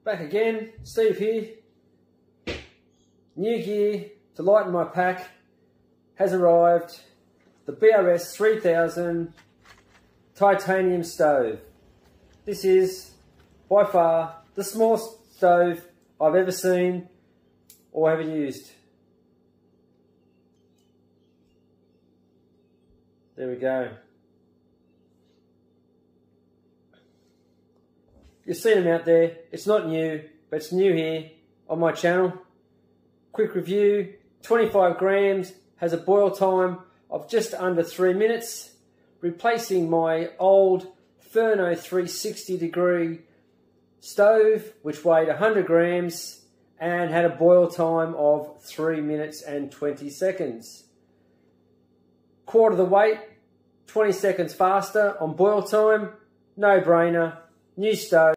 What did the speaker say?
Back again, Steve here. New gear to lighten my pack has arrived. The BRS 3000 titanium stove. This is by far the smallest stove I've ever seen or ever used. There we go. You've seen them out there. It's not new, but it's new here on my channel. Quick review, 25 grams, has a boil time of just under 3 minutes, replacing my old Furno 360 degree stove, which weighed 100 grams and had a boil time of 3 minutes and 20 seconds. Quarter the weight, 20 seconds faster on boil time, no brainer, new stove.